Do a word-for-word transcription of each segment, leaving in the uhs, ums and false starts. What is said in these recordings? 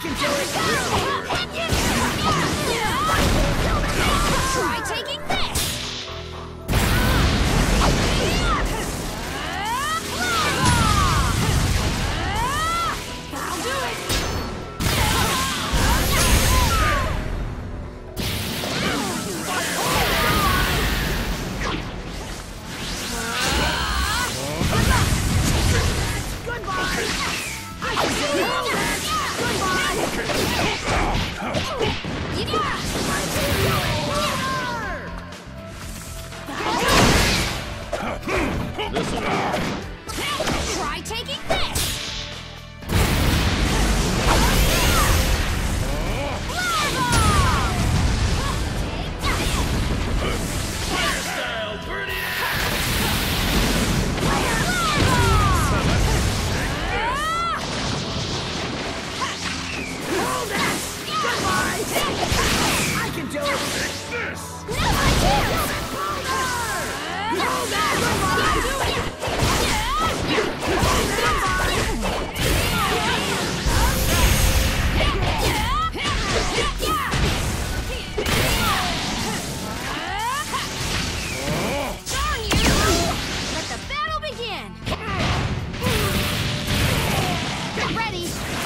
can do it! Try taking this! I'll do it! Goodbye! I can do it! This'll work. Try taking this! Fire style, turn it out! Hold that! Goodbye! I can do it! Take this! No, I can't! Hold that! Goodbye! Darn you! Let the battle begin! Get ready!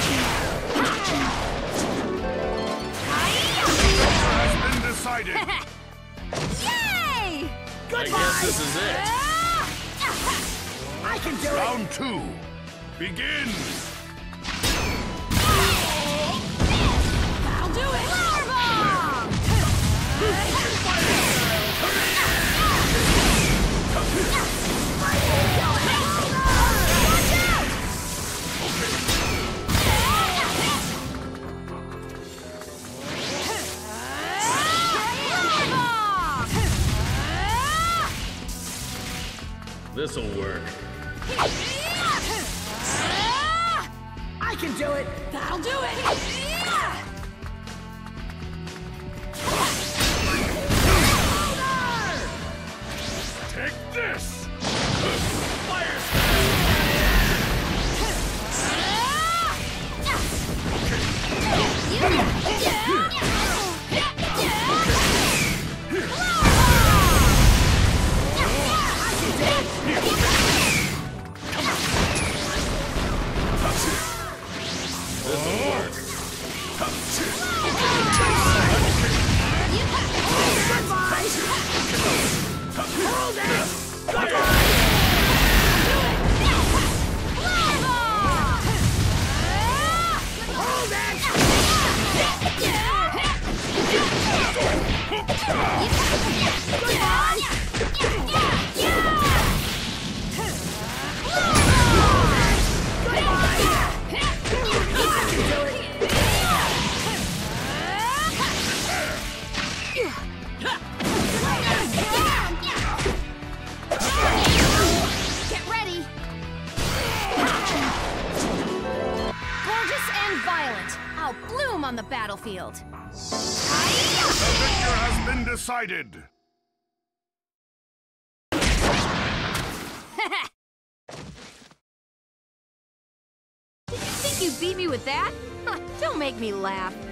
Has been decided. Yay! I Goodbye! guess this is it. I can do it! Round two. Begin. I'll do it! Power bomb! Watch out! Power bomb! This'll work. I can do it! That'll do it! Take this. Fire This'll work. Goodbye! Hold it! Goodbye! Hold Get ready! Gorgeous and violent, I'll bloom on the battlefield. The victor has been decided. Did you think you beat me with that? Huh, don't make me laugh.